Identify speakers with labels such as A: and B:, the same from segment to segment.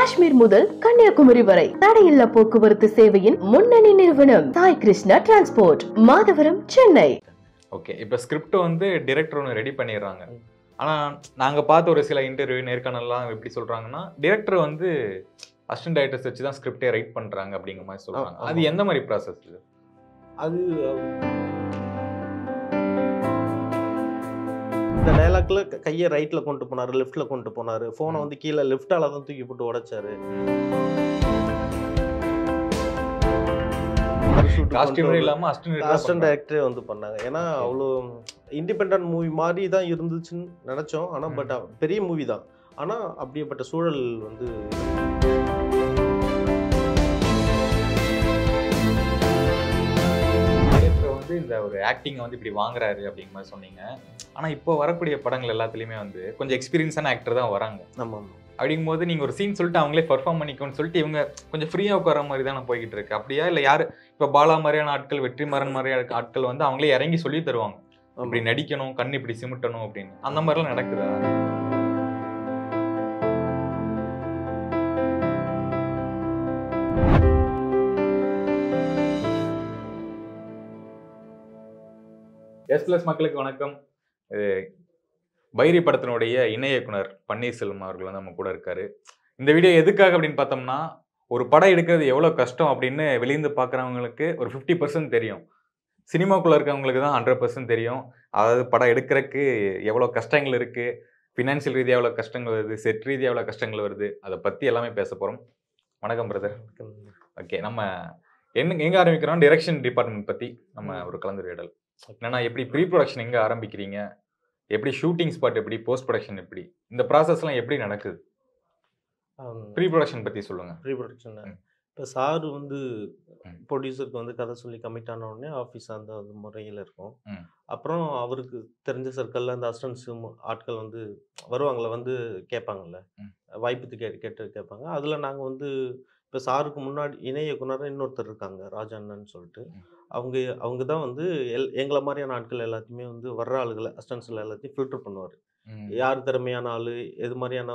A: காஷ்மீர் முதல் கன்னியாகுமரி வரை தடையில்லா போக்குவரத்து சேவையின் முன்னணி நிறுவனம் சாய் கிருஷ்ணா டிரான்ஸ்போர்ட், மாதவரம், சென்னை.
B: ஓகே, இப்போ ஸ்கிரிப்ட் வந்து டைரக்டர் ஒன்று ரெடி பண்ணிடுறாங்க. ஆனால் நாங்கள் பார்த்த ஒரு சில இன்டர்வியூ நேர்காணல்லாம் எப்படி சொல்கிறாங்கன்னா, டைரக்டர் வந்து அசிஸ்டன்ட் டைரக்டர்ஸ் வச்சு தான் ஸ்கிரிப்டே ரைட் பண்ணுறாங்க அப்படிங்கிற மாதிரி சொல்கிறாங்க. அது எந்த மாதிரி ப்ராசஸ்?
C: அது இந்த டைலாக்ல கையை ரைட்ல கொண்டு போனாரு, லெஃப்ட்ல கொண்டு போனாரு, போனை வந்து கீழே லெஃப்டால தான் தூக்கி போட்டு உடைச்சாரு. அசிஸ்டன்ட் டைரக்டரே வந்து பண்ணாங்க. ஏன்னா அவ்வளோ இண்டிபெண்டன்ட் மூவி மாதிரி தான் இருந்துச்சுன்னு நினைச்சோம். ஆனா பட் பெரிய மூவி தான். ஆனா அப்படியேப்பட்ட சூழல் வந்து
B: இந்த ஒரு ஆக்டிங்கை வந்து இப்படி வாங்குறாரு அப்படிங்கிற மாதிரி சொன்னீங்க. ஆனால் இப்போ வரக்கூடிய படங்கள் எல்லாத்துலேயுமே வந்து கொஞ்சம் எக்ஸ்பீரியன்ஸான ஆக்டர் தான் வராங்க.
C: ஆமாம்.
B: அப்படிங்கும்போது நீங்கள் ஒரு சீன் சொல்லிட்டு அவங்களே பெர்ஃபார்ம் பண்ணிக்கணும்னு சொல்லிட்டு இவங்க கொஞ்சம் ஃப்ரீயாக உட்கார மாதிரி தானே போய்கிட்டு இருக்கு. அப்படியா இல்லை யார் இப்போ பாலா மாதிரியான ஆட்கள், வெற்றிமாறன் மாதிரியான ஆட்கள் வந்து அவங்களே இறங்கி சொல்லி தருவாங்க, இப்படி நடிக்கணும், கண் இப்படி சிமிட்டணும் அப்படின்னு. அந்த மாதிரிலாம் நடக்குதா? எஸ் மக்களுக்கு வணக்கம். பைரி படத்தினுடைய இணை இயக்குனர் பன்னீர்செல்வம் அவர்கள் வந்து நம்ம கூட இருக்காரு. இந்த வீடியோ எதுக்காக அப்படின்னு பார்த்தோம்னா, ஒரு படம் எடுக்கிறது எவ்வளோ கஷ்டம் அப்படின்னு வெளியிருந்து பார்க்குறவங்களுக்கு ஒரு 50% தெரியும். சினிமாக்குள்ளே இருக்கவங்களுக்கு தான் 100% தெரியும். அதாவது படம் எடுக்கிறதுக்கு எவ்வளோ கஷ்டங்கள் இருக்குது, ஃபினான்ஷியல் ரீதியாக எவ்வளோ கஷ்டங்கள் வருது, செட் ரீதியாக எவ்வளோ கஷ்டங்கள் வருது, அதை பற்றி எல்லாமே பேச போகிறோம். வணக்கம் பிரதர். ஓகே, நம்ம எங்கே ஆரம்பிக்கிறோம், டைரக்ஷன் டிபார்ட்மெண்ட் பற்றி நம்ம ஒரு கலந்துரையாடல். என்னன்னா, எப்படி ப்ரீ ப்ரொடக்ஷன் எங்கே ஆரம்பிக்கிறீங்க, எப்படி ஷூட்டிங் ஸ்பாட், எப்படி போஸ்ட் ப்ரொடக்ஷன், எப்படி இந்த ப்ராசஸ்லாம் எப்படி நடக்குது? ப்ரீ ப்ரொடக்ஷன் பற்றி சொல்லுங்கள்.
C: ப்ரீ ப்ரொடக்ஷன் இப்போ சார் வந்து ப்ரொடியூசருக்கு வந்து கதை சொல்லி கமிட் ஆன உடனே ஆஃபீஸ் அந்த முறையில் இருக்கும். அப்புறம் அவருக்கு தெரிஞ்ச சர்க்கிளில் அந்த அசிஸ்டன்ஸ் ஆட்கள் வந்து வருவாங்கள, வந்து கேட்பாங்கல்ல, வாய்ப்பு கேட்டு கேட்பாங்க. அதில் நாங்கள் வந்து இப்போ சாருக்கு முன்னாடி இணை இயக்குனர் இன்னொருத்தர் இருக்காங்க, ராஜாண்ணன்னு சொல்லிட்டு. அவங்க தான் வந்து எங்களை மாதிரியான ஆட்கள் எல்லாத்தையுமே வந்து வர்ற ஆளுகளை அசிஸ்டன்ஸில் எல்லாத்தையும் ஃபில்டர் பண்ணுவார். யார் திறமையான ஆள், எது மாதிரியான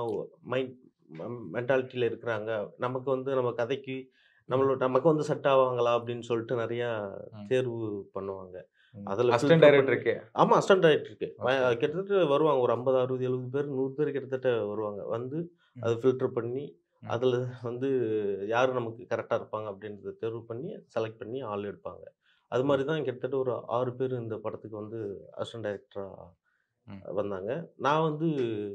C: மென்டாலிட்டியில் இருக்கிறாங்க, நமக்கு வந்து நம்ம கதைக்கு நமக்கு வந்து செட் ஆவாங்களா அப்படின்னு சொல்லிட்டு நிறையா தேர்வு பண்ணுவாங்க. அதில்
B: அசிஸ்டன்ட் டைரக்டர் இருக்கு.
C: ஆமாம், அசிஸ்டன்ட் டைரக்டர் இருக்கு. கிட்டத்தட்ட வருவாங்க ஒரு 50, 60, 70 பேர், 100 பேர் கிட்டத்தட்ட வருவாங்க. வந்து அதை ஃபில்டர் பண்ணி அதில் வந்து யார் நமக்கு கரெக்டாக இருப்பாங்க அப்படின்றத தேர்வு பண்ணி செலக்ட் பண்ணி ஆள் எடுப்பாங்க. அது மாதிரி தான் கிட்டத்தட்ட ஒரு 6 பேர் இந்த படத்துக்கு வந்து அசிஸ்டன்ட் டைரக்டராக வந்தாங்க. நான் வந்து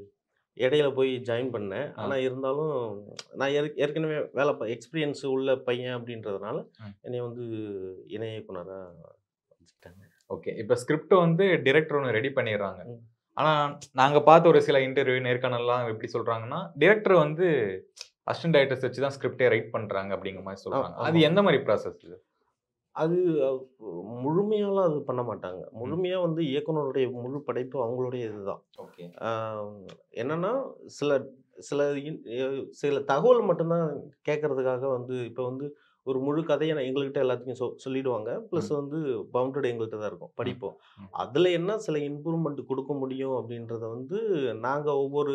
C: இடையில போய் ஜாயின் பண்ணேன். ஆனால் இருந்தாலும் நான் ஏற்கனவே வேலை எக்ஸ்பீரியன்ஸ் உள்ள பையன் அப்படின்றதுனால என்னை வந்து இணை இயக்குனராக வச்சுக்கிட்டாங்க.
B: ஓகே, இப்போ ஸ்கிரிப்ட் வந்து டைரக்டர் ஒன்று ரெடி பண்ணிடுறாங்க. ஆனால் நாங்கள் பார்த்த ஒரு சில இன்டர்வியூ நேர்காணல்லாம் எப்படி சொல்கிறாங்கன்னா, டைரக்டர் வந்து அசிஸ்டன்ட் டைரக்டர்ஸ் வச்சு தான் ஸ்கிரிப்டே ரைட் பண்ணுறாங்க அப்படிங்கிற மாதிரி சொல்கிறாங்க. அது எந்த மாதிரி ப்ராசஸ்?
C: அது முழுமையாலாம் அது பண்ண மாட்டாங்க. முழுமையாக வந்து இயக்குனருடைய முழு படைப்பு அவங்களுடைய இதுதான்.
B: ஓகே,
C: என்னன்னா சில சில சில தகவல் மட்டும்தான் கேட்கறதுக்காக வந்து இப்போ வந்து ஒரு முழு கதையை எங்கள்கிட்ட எல்லாத்தையும் சொல்லிடுவாங்க. ப்ளஸ் வந்து பவுண்டட் எங்கள்கிட்ட தான் இருக்கும், படிப்போம். அதில் என்ன சில இம்ப்ரூவ்மெண்ட் கொடுக்க முடியும் அப்படின்றத வந்து நாங்கள் ஒவ்வொரு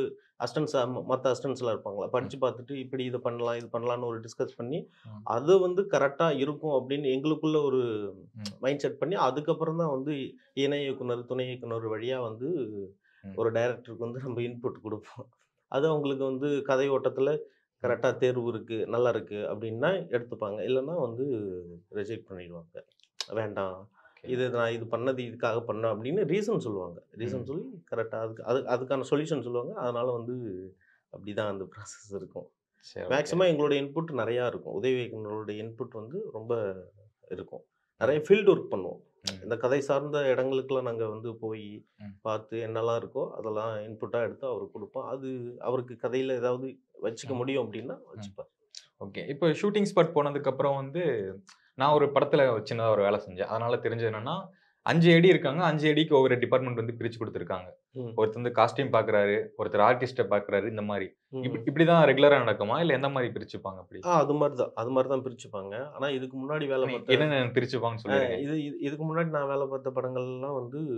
C: மற்ற அசிஸ்டன்ஸ்லாம் இருப்பாங்களா படித்து பார்த்துட்டு இப்படி இதை பண்ணலாம், இது பண்ணலான்னு ஒரு டிஸ்கஸ் பண்ணி அது வந்து கரெக்டாக இருக்கும் அப்படின்னு எங்களுக்குள்ள ஒரு மைண்ட் செட் பண்ணி அதுக்கப்புறம் தான் வந்து இணை இயக்குனர், துணை இயக்குனர் வழியாக வந்து ஒரு டைரக்டருக்கு வந்து நம்ம இன்புட் கொடுப்போம். அது அவங்களுக்கு வந்து கதை ஓட்டத்தில் கரெக்டாக தேர்வு இருக்குது, நல்லா இருக்குது அப்படின்னா எடுத்துப்பாங்க. இல்லைன்னா வந்து ரிஜெக்ட் பண்ணிடுவாங்க. வேண்டாம், நான் இது பண்ணது இதுக்காக பண்ணேன் அப்படின்னு ரீசன் சொல்லுவாங்க. ரீசன் சொல்லி கரெக்டாக அதுக்கான சொல்யூஷன் சொல்லுவாங்க. அதனால் வந்து அப்படி தான் அந்த ப்ராசஸ் இருக்கும். மேக்ஸிமம் எங்களுடைய இன்புட் நிறையா இருக்கும். உதவி இயக்குனருடைய இன்புட் வந்து ரொம்ப இருக்கும். நிறைய ஃபீல்டு ஒர்க் பண்ணுவோம். இந்த கதை சார்ந்த இடங்களுக்கெல்லாம் நாங்கள் வந்து போய் பார்த்து என்னெல்லாம் இருக்கோ அதெல்லாம் இன்புட்டாக எடுத்து அவருக்கு கொடுப்போம். அது அவருக்கு கதையில் ஏதாவது வச்சுக்க முடியும் அப்படின்னா வச்சுப்பார்.
B: ஓகே, இப்போ ஷூட்டிங் ஸ்பாட் போனதுக்கப்புறம் வந்து நான் ஒரு படத்தில் சின்னதாக ஒரு வேலை செஞ்சேன். அதனால் தெரிஞ்சது என்னென்னா, 5 AD இருக்காங்க. 5 ADக்கு ஒவ்வொரு டிபார்ட்மெண்ட் வந்து பிரித்து கொடுத்துருக்காங்க. ஒருத்தர் வந்து காஸ்டியூம் பார்க்குறாரு, ஒருத்தர் ஆர்டிஸ்ட்டை பார்க்குறாரு. இந்த மாதிரி இப்படி தான் ரெகுலராக நடக்குமா, இல்லை எந்த மாதிரி பிரிச்சுப்பாங்க? அப்படி
C: அது மாதிரி தான் பிரிச்சுப்பாங்க. ஆனால் இதுக்கு முன்னாடி வேலை பார்த்த
B: என்னென்ன பிரிச்சுப்பாங்கன்னு சொல்லுங்க.
C: இதுக்கு முன்னாடி நான் வேலை பார்த்த படங்கள்லாம் வந்து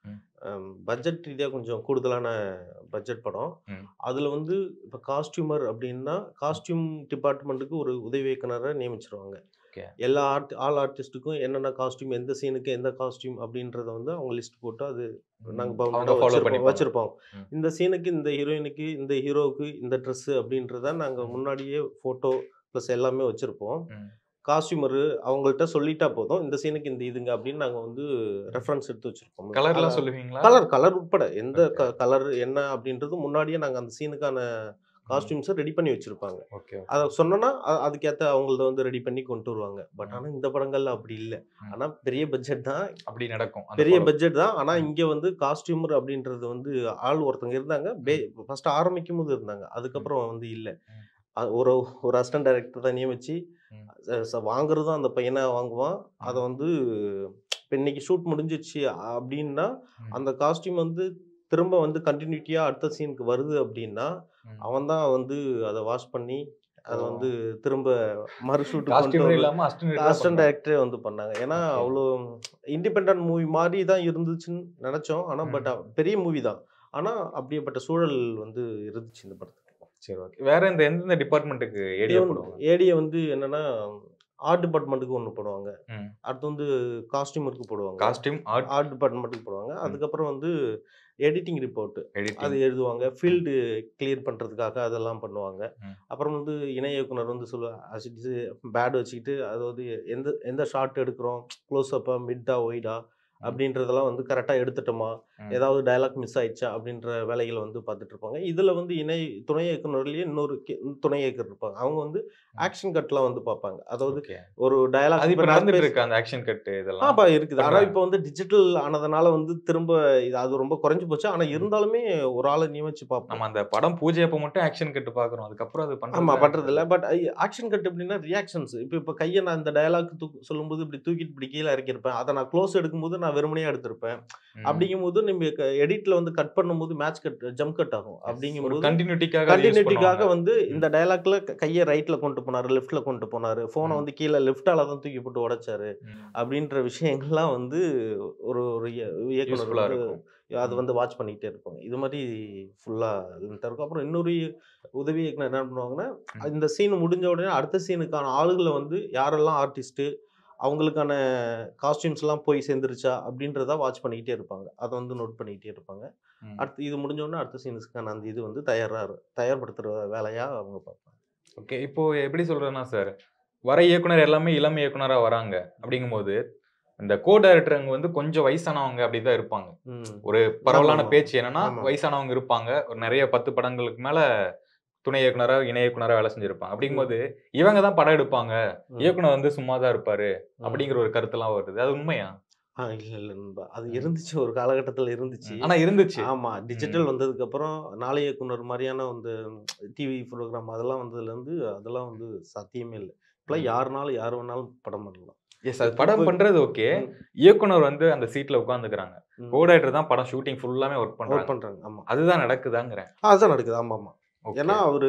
C: பட்ஜெட் ரீதியா கொஞ்சம் கூடுதலான பட்ஜெட் படம்.
B: ம்.
C: அதுல வந்து இப்ப காஸ்டியூமர் அப்படின்னா, காஸ்டியூம் டிபார்ட்மெண்ட்டுக்கு ஒரு உதவி இயக்குனர நியமிச்சுருவாங்க.
B: ஓகே.
C: எல்லா ஆல் ஆர்டிஸ்ட்டுக்கும் என்னென்ன காஸ்டியூம், எந்த சீனுக்கு எந்த காஸ்டியூம் அப்படின்றத வந்து அவங்க லிஸ்ட் போட்டு அது நாங்க
B: அவங்க
C: பவுண்டடா
B: ஃபாலோ
C: வச்சிருப்போம்
B: பண்ணிப்பாங்க.
C: வச்சிருப்போம்.
B: ம்.
C: இந்த சீனுக்கு, இந்த ஹீரோயினுக்கு, இந்த ஹீரோவுக்கு இந்த ட்ரெஸ் அப்படின்றத நாங்க
B: ம்.
C: முன்னாடியே ஃபோட்டோ ப்ளஸ் எல்லாமே வச்சிருப்போம்.
B: ம்.
C: காஸ்டியூமரு அவங்கள்ட்ட சொல்லிட்டா போதும். இந்த சீனுக்கு இந்த இதுங்க அப்படின்னு நாங்க வந்து ரெஃபரன்ஸ் எடுத்து வச்சிருப்போம்.
B: கலர்லாம் சொல்லுவீங்களா?
C: கலர் உட்பட எந்த
B: ஓகே.
C: கலர் என்ன அப்படின்றது முன்னாடியே நாங்க அந்த சீனுக்கான காஸ்டியூம்ஸ ரெடி பண்ணி வச்சிருப்பாங்க.
B: ஓகே.
C: அத சொன்னோம்னா, அதுக்கேத்த அவங்களத வந்து ரெடி பண்ணி கொண்டு வருவாங்க. பட் ஆனா இந்த படங்கள்ல அப்படி இல்ல.
B: ம்.
C: ஆனா பெரிய பட்ஜெட் தான்.
B: அப்படி நடக்கும். அந்த
C: பெரிய
B: follow.
C: பட்ஜெட் தான். ஆனா
B: ம்.
C: இங்க வந்து காஸ்டியூமர் அப்படின்றது வந்து ஆள் ஒருத்தங்க இருந்தாங்க. ஃபர்ஸ்ட் ஆரம்பிக்கும்போது இருந்தாங்க. அதுக்கப்புறம் வந்து இல்ல.
B: ம்.
C: ஒரு ஒரு அசிஸ்டன்ட் டைரக்டர் தான் நியமிச்சு,
B: ம்.
C: வாங்குறதும் அந்த பையனா வாங்குவான். அத
B: ம்.
C: வந்து இப்ப இன்னைக்கு ஷூட் முடிஞ்சிருச்சு அப்படின்னா,
B: ம்.
C: அந்த காஸ்டியூம் வந்து திரும்ப வந்து கன்டினியூட்டியா அடுத்த சீனுக்கு வருது அப்படின்னா,
B: ம்.
C: அவன் தான் வந்து அத வாஷ் பண்ணி, அத
B: ஓ!
C: வந்து திரும்ப மறு ஷூட்டுக்கு கொண்டு
B: காஸ்டியூமர்
C: வர
B: இல்லாம அசிஸ்டன்ட் தான்
C: அசிஸ்டன்ட்
B: பண்றாங்க.
C: டைரக்டரே வந்து பண்ணாங்க. ஏன்னா,
B: ஓகே.
C: அவ்ளோ இண்டிபெண்டன்ட் மூவி மாரி தான் இருந்துச்சுன்னு நெனச்சோம். ஆனா,
B: ம்.
C: பட் பெரிய மூவி தான். ஆனா, அப்படியேப்பட்ட சூழல் வந்து இருந்துச்சு இந்த படத்துக்கு.
B: சரி, ஓகே. வேற எந்தெந்த டிபார்ட்மென்ட்க்கு
C: இது
B: ஏடியா
C: வந்து
B: போடுவாங்க?
C: ஏடிய வந்து என்னன்னா, ஆர்ட் டிபார்ட்மெண்ட்டுக்கு ஒண்ணு போடுவாங்க.
B: ம்.
C: அடுத்து வந்து காஸ்டியூமருக்கு போடுவாங்க.
B: காஸ்டியூம், ஆர்ட்,
C: ஆர்ட் டிபார்ட்மெண்ட்டுக்கு போடுவாங்க.
B: ம்.
C: அதுக்கப்புறம் வந்து எடிட்டிங் ரிப்போர்ட் அது
B: எடிட்டிங்.
C: எழுதுவாங்க. ஃபீல்டு கிளியர் பண்றதுக்காக அதெல்லாம் பண்ணுவாங்க.
B: ம்.
C: அப்புறம் வந்து இணை இயக்குனர் வந்து அஸ் இட் இஸ் பேட் வச்சுக்கிட்டு அதாவது எந்த எந்த ஷாட் எடுக்கிறோம், க்ளோஸ் அப்பா, மிட்டா, ஒய்டா
B: ம்.
C: அப்படின்றதெல்லாம் வந்து கரெக்ட்டா எடுத்துட்டோமா?
B: ம்.
C: ஏதாவது டயலாக் மிஸ் ஆயிடுச்சா? அப்படின்ற வேலைகள வந்து பார்த்துட்டு இருப்பாங்க. இதுல வந்து துணை இயக்குனர்லயே இன்னொரு துணை இயக்குனர் இருப்பாங்க. அவங்க வந்து
B: ம்.
C: ஆக்ஷன் கட்லாம் வந்து பார்ப்பாங்க. அதாவது
B: ஓகே.
C: ஒரு டயலாக்
B: அது
C: இப்ப
B: இப்ப
C: நான்
B: நடந்துட்டு இருக்கா அந்த ஆக்ஷன் கட் இதெல்லாம்?
C: ஆப்பா இருக்குது. ஆனா
B: பண்றாங்க.
C: இப்ப வந்து டிஜிட்டல் ஆனதுனால வந்து திரும்ப அது ரொம்ப குறைஞ்சு போச்சு. ஆனா
B: ம்.
C: இருந்தாலுமே ஒரு ஆள நியமிச்சு பார்ப்போம்.
B: நம்ம அந்த படம் பூஜை அப்ப மட்டும் ஆக்ஷன் கட் பார்க்குறோம். அதுக்கப்புறம் அது
C: ஆமா
B: பண்றதுல
C: பண்றதில்ல. பட் ஆக்ஷன் கட் எப்படின்னா ரியாக்ஷன்ஸ். இப்ப கைய நான் இந்த டயலாக் சொல்லும்போது இப்படி தூக்கிட்டு இப்படி கீழ இறக்கியிருப்பேன். அத நான் க்ளோஸ் எடுக்கும்போது நான் வெறுமனேயே எடுத்திருப்பேன்.
B: ம்.
C: அப்படிங்கும்போது நம்ம எடிட்ல வந்து கட் பண்ணும்போது மேட்ச் கட் ஜம்ப் கட் ஆகும்.
B: எஸ். ஒரு
C: அப்படிங்கும்போது
B: கன்டினியூட்டிக்காக அத யூஸ்
C: கன்டினியூட்டிக்காக
B: பண்ணுவாங்க.
C: வந்து
B: ம்.
C: இந்த டயலாக்ல கைய ரைட்ல கொண்டு போனாரு, லெஃப்ட்ல கொண்டு போனாரு. ஃபோன
B: ம்.
C: வந்து கீழ லெஃப்ட்டால தான் தூக்கி போட்டு உடைச்சாரு.
B: ம்.
C: அப்படின்ற விஷயங்கள்லாம் வந்து ஒரு ஒரு இயக்குனர்
B: யூஸ்ஃபுல்லா
C: வந்து
B: இருக்கும்.
C: அது
B: ம்.
C: வந்து வாட்ச் பண்ணிக்கிட்டே இருப்பாங்க. இது மாரி ஃபுல்லா லென்த்தா இருக்கும். அப்புறம் இன்னொரு உதவி இயக்குனர் என்ன பண்ணுவாங்கன்னா,
B: ம்.
C: இந்த சீன் முடிஞ்ச உடனே அடுத்த சீனுக்கான ஆளுகள வந்து யாரெல்லாம் ஆர்டிஸ்ட்டு, அவங்களுக்கான காஸ்டியூம்ஸ்லாம் போய் சேர்ந்துருச்சா அப்படின்றத வாட்ச் பண்ணிக்கிட்டே இருப்பாங்க. அத வந்து நோட் பண்ணிக்கிட்டே இருப்பாங்க.
B: ம்.
C: அடுத்து இது முடிஞ்ச உடனே அடுத்த சீன்ஸ்க்கான அந்த இது வந்து தயார்படுத்துற வேலையா அவங்க பார்ப்பாங்க.
B: ஓகே. இப்போ எப்படி சொல்றதுன்னா சார், வர இயக்குனர் எல்லாமே இளம் இயக்குனரா வராங்க. அப்படிங்கும்போது, இந்த கோ டைரக்டருங்க வந்து கொஞ்சம் வயசானவங்க அப்படிதான் இருப்பாங்க.
C: ம்.
B: ஒரு பரவலான
C: ஆமாமா.
B: பேச்சு என்னன்னா,
C: ஆமா.
B: வயசானவங்க இருப்பாங்க. ஒரு நெறைய 10 படங்களுக்கு மேல துணை இயக்குனரா, இணை இயக்குனரா வேலை செஞ்சிருப்பாங்க.
C: ம்.
B: அப்படிங்கும்போது, இவங்க தான் படம் எடுப்பாங்க.
C: ம்.
B: இயக்குனர் வந்து சும்மா தான் இருப்பாரு.
C: ம்.
B: அப்படிங்கிற ஒரு கருத்தெல்லாம் வருது. அது உண்மையா?
C: இல்ல நண்பா. அது
B: ம்.
C: இருந்துச்சு ஒரு காலகட்டத்தில இருந்துச்சு.
B: ம். ஆனா இருந்துச்சு.
C: ஆமா.
B: ம்.
C: டிஜிட்டல் வந்ததுக்கப்புறம் நாளை இயக்குனர் மாரியான வந்து டிவி புரோகிராம் அதெல்லாம் வந்ததுலேருந்து அதெல்லாம் வந்து சாத்தியமே இல்ல. இப்பலாம்
B: ம்.
C: யாருனாலும் யார் வேணாலும் படம் பண்ணலாம்.
B: எஸ். அது
C: இப்போ
B: படம் பண்றது ஓகே.
C: ம்.
B: இயக்குனர் வந்து அந்த சீட்ல உட்கார்ந்துக்கிறாங்க.
C: ம்.
B: கோ டைரக்டர் தான் படம் ஷூட்டிங் ஃபுல்லாமே ஒர்க்
C: ஒர்க்
B: பண்றாங்க.
C: பண்றாங்க. ஆமா.
B: அதுதான் நடக்குதாங்கிறேன்.
C: அதுதான் நடக்குது. ஆமாமா. ஏன்னா
B: ஓகே.
C: அவரு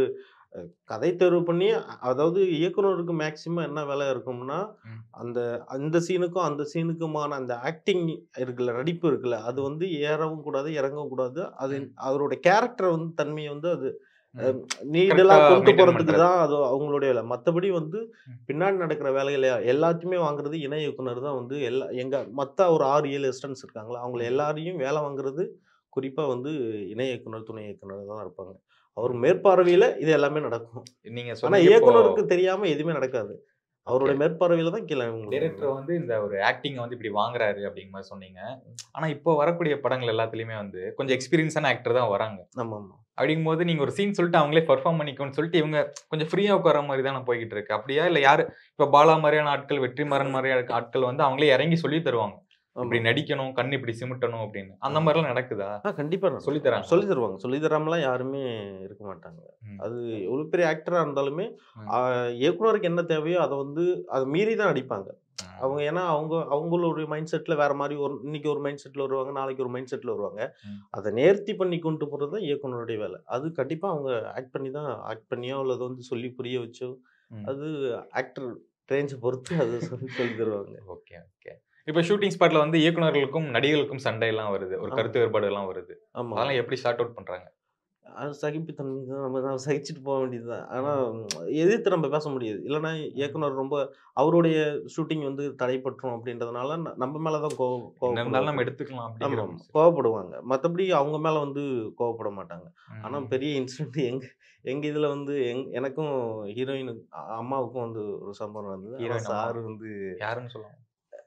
C: கதை தேர்வு பண்ணி அதாவது இயக்குனருக்கு மேக்ஸிமம் என்ன வேலை இருக்கும்னா,
B: ம்.
C: அந்த அந்த சீனுக்கும், அந்த சீனுக்குமான அந்த ஆக்டிங் இருக்குல்ல, நடிப்பு இருக்குல்ல, அது
B: ம்.
C: வந்து ஏறவும் கூடாது, இறங்கவும் கூடாது. அது
B: ம்.
C: அவருடைய கேரக்டர் வந்து தன்மைய வந்து அது
B: ம்.
C: நீடலா
B: கரெக்ட்டா
C: கொண்டு
B: மெயின்டெயின்
C: போறதுக்கு
B: பண்றது.
C: தான் அது அவங்களுடைய வேலை. மத்தபடி வந்து
B: ம்.
C: பின்னாடி நடக்கிற வேலைகள எல்லாத்தையுமே வாங்குறது இணை இயக்குனர் தான் வந்து மத்த ஒரு 6, 7 அசிஸ்டன்ட்ஸ் இருக்காங்கல்ல, அவங்கள
B: ம்.
C: எல்லாரையும் வேலை வாங்குறது குறிப்பா வந்து இணை இயக்குனர், துணை இயக்குனர் தான் இருப்பாங்க. அவர்
B: ம்.
C: மேற்பார்வையில இது எல்லாமே நடக்கும்.
B: நீங்க
C: ஆனா
B: சொன்னீங்க இப்போ
C: இயக்குனருக்கு தெரியாம எதுவுமே நடக்காது.
B: ஓகே.
C: அவருடைய மேற்பார்வையில தான் கீழ இவங்களுக்கு
B: டைரக்டர்
C: நடக்கும்.
B: வந்து இந்த ஒரு ஆக்டிங்க வந்து இப்படி வாங்குறாரு அப்படிங்கிற மாரி சொன்னீங்க. ஆனா இப்போ வரக்கூடிய படங்கள் எல்லாத்துலயுமே வந்து கொஞ்சம்
C: ம்.
B: எக்ஸ்பீரியன்ஸான ஆக்டர் தான் வராங்க.
C: ஆமாமா.
B: அப்படிங்கும்போது நீங்க ஒரு சீன் சொல்லிட்டு அவங்களே பெர்ஃபார்ம் பண்ணிக்கோன்னு சொல்லிட்டு இவங்க கொஞ்சம் ஃப்ரீயா உட்கார்ற மாரி தானே போய்க்கிட்டு இருக்கு. அப்படியா? இல்ல யாரு இப்ப பாலா மாரியான ஆட்கள், வெற்றிமாறன் மாரியான ஆட்கள் வந்து அவங்களே இறங்கி சொல்லி தருவாங்க. இப்படி
C: ஆமா.
B: நடிக்கணும், கண் இப்படி சிமிட்டணும் அப்படின்னு. அந்த
C: ஆமா.
B: மாரிலாம் நடக்குதா?
C: கண்டிப்பா
B: சொல்லி
C: நடக்கும்.
B: தராங்களா?
C: சொல்லி தருவாங்க. சொல்லி தராமலாம் யாருமே இருக்க மாட்டாங்க.
B: ம்.
C: அது எவ்வளோ பெரிய ஆக்டரா இருந்தாலுமே,
B: ம்.
C: ஆ இயக்குனருக்கு என்ன தேவையோ அத வந்து அத மீறி தான் நடிப்பாங்க.
B: ம்.
C: அவங்க ஏன்னா அவங்களுடைய மைண்ட் செட்ல வேற மாரி இன்னைக்கு ஒரு மைண்ட் செட்ல வருவாங்க, நாளைக்கு ஒரு மைண்ட் செட்ல வருவாங்க.
B: ம்.
C: அத நேர்த்தி பண்ணி கொண்டு போறது தான் இயக்குனருடைய வேலை. அது கண்டிப்பா அவங்க ஆக்ட் பண்ணியோ அல்லது வந்து சொல்லி புரிய வச்சோ,
B: ம்.
C: அது ஆக்டர் ரேஞ்ச பொறுத்து அத சொல்லி சொல்லி தருவாங்க.
B: Okay, okay. இப்ப ஷூட்டிங் ஸ்பாட்ல வந்து இயக்குனர்களுக்கும் நடிகர்களுக்கும் சண்டை எல்லாம் வருது, ஒரு கருத்து வேறுபாடு எல்லாம் வருது.
C: ஆமா.
B: அதெல்லாம் எப்படி சார்ட் அவுட் பண்றாங்க?
C: அது சகிப்புத்தன்மை தான். நம்ம சகிச்சுட்டு போக வேண்டியது தான். ஆனா எதிர்த்து நம்ம பேச முடியாது. இல்லன்னா இயக்குனர் ரொம்ப அவருடைய ஷூட்டிங் வந்து தடைப்பட்டுரும் அப்படின்றதுனால நம்ம மேல தான்
B: என்ன இருந்தாலும் நம்ம
C: கோவப்படுவாங்க.
B: எடுத்துக்கலாம் அப்படிங்கிற
C: ஆமா,
B: மாதிரி.
C: கோவப்படுவாங்க. மத்தபடி அவங்க மேல வந்து கோவப்பட மாட்டாங்க. ஆனா
B: ம்.
C: பெரிய இன்சிடென்ட் எங்க எங்க இதுல வந்து எனக்கும் ஹீரோயின் அம்மாவுக்கும் வந்து ஒரு சம்பவம் நடந்தது. ஆனா
B: ஹீரோயின் அம்மா
C: சார் வந்து
B: யாருன்னு சொல்லுவாங்க?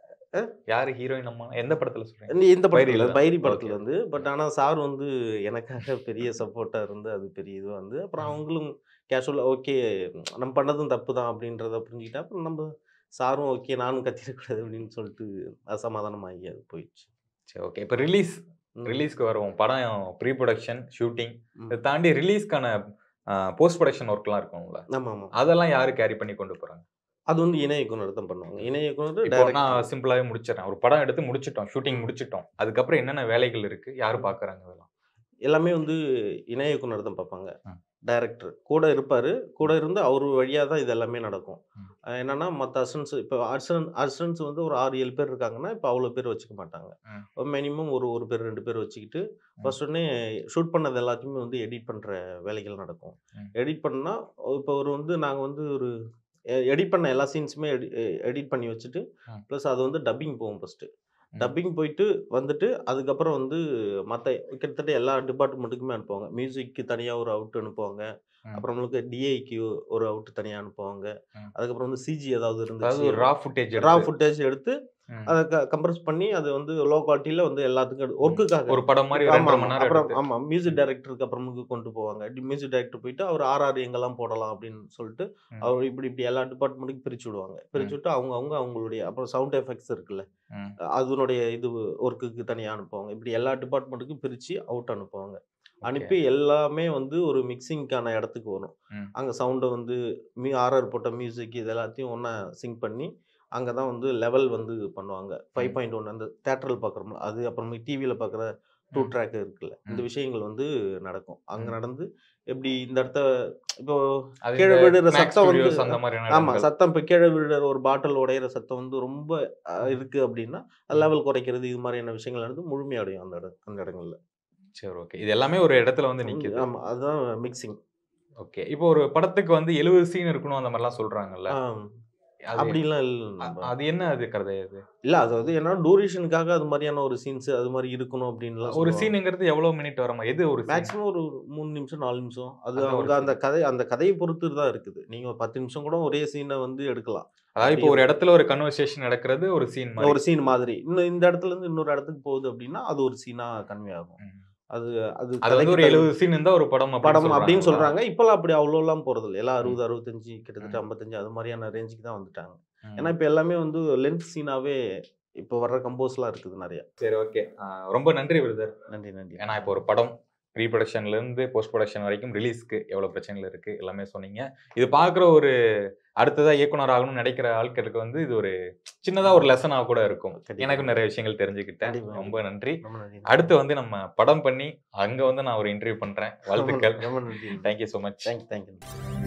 C: அ
B: யாரு ஹீரோயின் அம்மா? எந்த படத்துல சொல்றீங்க?
C: இந்த படத்துல
B: பைரியில
C: இல்ல.
B: தான்.
C: பைரி
B: ஓகே.
C: படத்துல வந்து. பட் ஆனா சார் வந்து எனக்காக பெரிய சப்போர்ட்டா இருந்து அது பெரிய இதுவா வந்து அப்புறம்
B: ம்.
C: அவங்களும் கேஷுவலா ஓகே நம்ம பண்ணதும் தப்பு தான் அப்படின்றத புரிஞ்சுக்கிட்டா, அப்புறம் நம்ம சாரும் ஓகே நானும் கத்திடக்கூடாது அப்படின்னு சொல்லிட்டு அசமாதானமாகி அது போயிடுச்சு.
B: சரி, ஓகே. இப்ப
C: ம்.
B: ரிலீஸ்க்கு வருவோம். படம் ப்ரீ புரொடக்ஷன், ஷூட்டிங் இத
C: ம்.
B: தாண்டி ரிலீஸ்க்கான போஸ்ட் புரொடக்ஷன் ஒர்க்லாம் இருக்கும்ல.
C: ஆமாமா.
B: அதெல்லாம் யாரு கேரி பண்ணி கொண்டு போறாங்க?
C: அது வந்து இணை இயக்குனர் தான் பண்ணுவாங்க. இணை இயக்குனர்,
B: இப்போ நான்
C: டைரக்டர்.
B: சிம்பிளாவே முடிச்சிடுறேன். ஒரு படம் எடுத்து முடிச்சுட்டோம். ஷூட்டிங்
C: ம்.
B: முடிச்சுட்டோம். அதுக்கப்புறம் என்னென்ன வேலைகள் இருக்கு? யாரு
C: ம்.
B: பார்க்குறாங்க அதெல்லாம்?
C: எல்லாமே வந்து இணை இயக்குனர் தான் பார்ப்பாங்க.
B: ம்.
C: டைரக்டர் கூட இருப்பாரு. கூட இருந்து அவரு வழியா தான் இது எல்லாமே நடக்கும்.
B: ம்.
C: என்னன்னா மத்த அசிஸ்டன்ட்ஸ் இப்போ அசிஸ்டன்ட்ஸ் வந்து ஒரு 6, 7 பேர் இருக்காங்கன்னா, இப்போ அவ்வளோ பேர் வச்சுக்க மாட்டாங்க.
B: ம்.
C: மினிமம் ஒரு 1 பேர் 2 பேர் வச்சுக்கிட்டு,
B: ம்.
C: ஃபர்ஸ்ட் உடனே ஷூட் பண்ணது எல்லாத்தையுமே வந்து எடிட் பண்ற வேலைகள் நடக்கும்.
B: ம்.
C: எடிட் பண்ணா இப்போ ஒரு வந்து நாங்க வந்து ஒரு எடிட் பண்ண எல்லா சீன்ஸுமே எடிட் பண்ணி வச்சுட்டு,
B: ம்.
C: ப்ளஸ் அது வந்து டப்பிங் போகும் ஃபர்ஸ்ட்டு.
B: ம்.
C: டப்பிங் போயிட்டு வந்துட்டு, அதுக்கப்புறம் வந்து மத்த கிட்டத்தட்ட எல்லா டிபார்ட்மெண்ட்டுக்குமே அனுப்புவாங்க. மியூசிக்க்கு தனியா ஒரு அவுட் அனுப்புவாங்க.
B: ம்.
C: அப்புறமேலுக்கு டிஐக்கு ஒரு அவுட் தனியா அனுப்புவாங்க.
B: ம்.
C: அதுக்கப்புறம் வந்து சிஜி ஏதாவது
B: அதாவது
C: இருந்துச்சு.
B: ஒரு ரா ஃபுட்டேஜ்
C: ரா
B: எடுத்து.
C: ஃபுட்டேஜ் எடுத்து,
B: ம்.
C: அத கம்ப்ரஸ் பண்ணி அது வந்து லோ குவாலிட்டில வந்து எல்லாத்துக்கும்
B: ம்.
C: ஒர்க்குக்காக.
B: ஒரு படம் மாரி 2 1/2
C: ஆமாமா.
B: மணி நேரம்
C: அப்புறம்
B: எடுத்து.
C: ஆமா. மியூசிக்
B: ம்.
C: டைரக்டருக்கு அப்புறமேலுக்கு கொண்டு போவாங்க. மியூசிக் டைரக்டர் போயிட்டு அவர் ஆர்ஆர் எங்கெல்லாம் போடலாம் அப்படின்னு சொல்லிட்டு,
B: ம்.
C: அவர் இப்படி இப்படி எல்லா டிபார்ட்மெண்ட்டுக்கும் பிரிச்சு விடுவாங்க. பிரிச்சு
B: ம்.
C: விட்டு அவங்களுடைய அப்புறம் சவுண்ட் எஃபெக்ட்ஸ் இருக்குல்ல.
B: ம்.
C: அதனுடைய இது ஒர்க்குக்கு தனியா அனுப்புவாங்க. இப்படி எல்லா டிபார்ட்மெண்ட்டுக்கும் பிரிச்சு அவுட் அனுப்புவாங்க.
B: ஓகே.
C: அனுப்பி எல்லாமே வந்து ஒரு மிக்ஸிங்க்கான இடத்துக்கு வரும்.
B: ம்.
C: அங்க சவுண்ட வந்து ஆர்ஆர் போட்ட மியூசிக் இது எல்லாத்தையும் ஒண்ணா சிங்க் பண்ணி, அங்க தான் வந்து லெவல் வந்து பண்ணுவாங்க.
B: ம்.
C: 5.1 அந்த தியேட்டர்ல பார்க்குறோம்ல, அது அப்புறமே டிவில பார்க்குற 2
B: ம்.
C: ட்ராக் இருக்குல்ல. இந்த
B: ம்.
C: விஷயங்கள் வந்து நடக்கும். அங்க
B: ம்.
C: நடந்து எப்படி இந்த இடத்த இப்போ
B: அது
C: கீழ
B: இந்த
C: விழுற
B: மேக்ஸ்
C: சத்தம் வந்து
B: ஸ்டுடியோஸ் அந்த மாதிரியான
C: ஆமா.
B: இடங்கள்.
C: சத்தம் இப்ப கீழ விழுற ஒரு பாட்டில் உடையிற சத்தம் வந்து ரொம்ப
B: ம்.
C: இருக்கு அப்படின்னா,
B: ம்.
C: லெவல் குறைக்கிறது இது மாதிரியான விஷயங்கள் நடந்து முழுமையடையும் அந்த இடங்கள்ல.
B: சரி, ஓகே. இது எல்லாமே ஒரு இடத்துல வந்து நிக்குது.
C: ஆமா. அதுதான் மிக்ஸிங்.
B: ஓகே. இப்போ ஒரு படத்துக்கு வந்து 70 சீன் இருக்கணும் அந்த மாரிலாம் சொல்றாங்கல்ல.
C: ஆ.
B: அது
C: அப்படிலாம் இல்ல நண்பா.
B: அது என்ன அது கதை அது?
C: இல்ல அதாவது ஏன்னா டூரேஷனுக்காக அது மாரியான ஒரு சீன்ஸ் அது மாரி இருக்கணும் அப்டின்னுலாம்
B: ஒரு
C: சொல்லுவாங்க.
B: சீனுங்கிறது எவ்வளோ மினிட் வரமா? எது ஒரு சீன்?
C: மேக்ஸிமம் ஒரு 3 நிமிஷம், 4 நிமிஷம். அது
B: அதுதான் ஒரு
C: அவங்க
B: சீன்.
C: அந்த கதைய பொறுத்து தான் இருக்குது. நீங்க ஒரு 10 நிமிஷம் கூட ஒரே சீன வந்து எடுக்கலாம்.
B: அதாவது
C: அப்படி
B: இப்போ ஒரு இடத்துல ஒரு கன்வர்சேஷன் நடக்கிறது ஒரு சீன் மாரி.
C: ஒரு சீன் மாதிரி. இன்னும் இந்த இடத்துல இருந்து இன்னொரு இடத்துக்கு போகுது அப்டின்னா, அது ஒரு சீனா கன்வே ஆகும்.
B: ம்.
C: அது அது
B: அது வந்து
C: கதைக்கு
B: ஒரு 70 சீன் இருந்தா ஒரு படம்
C: படம் அப்படின்னு
B: சொல்றாங்களா?
C: சொல்றாங்க. இப்பலாம் அப்படி அவ்வளோலாம் போறதில்ல. எல்லாம்
B: ம்.
C: 60, 65 கிட்டத்தட்ட
B: ம்.
C: 55 அது மாரியான ரேஞ்சுக்கு தான் வந்துட்டாங்க. ஏன்னா
B: ம்.
C: இப்ப எல்லாமே வந்து லென்த் சீனாவே இப்ப வர்ற கம்போஸ்லாம் இருக்குது நெறைய.
B: சரி, ஓகே. ரொம்ப நன்றி பிரதர்.
C: நன்றி, நன்றி.
B: ஏன்னா இப்போ ஒரு படம் ப்ரீ புரொடக்ஷன்ல இருந்து போஸ்ட் புரொடக்ஷன் வரைக்கும் ரிலீஸ்க்கு எவ்வளவு பிரச்சனைகள் இருக்கு எல்லாமே சொன்னீங்க. இது பார்க்குற ஒரு அடுத்ததா இயக்குனர் ஆகணும்னு நினைக்கிற ஆட்களுக்கு வந்து இது ஒரு சின்னதா ஒரு லெசனா கூட இருக்கும்.
C: கண்டிப்பா.
B: எனக்கும் நிறைய விஷயங்கள் தெரிஞ்சுக்கிட்டேன்.
C: கண்டிப்பா.
B: ரொம்ப நன்றி.
C: ரொம்ப நன்றி.
B: அடுத்து வந்து நம்ம படம் பண்ணி அங்க வந்து நான் ஒரு இன்டர்வியூ பண்றேன். வாழ்த்துக்கள்.
C: ரொம்ப நன்றி.
B: Thank you so much.
C: Thank you.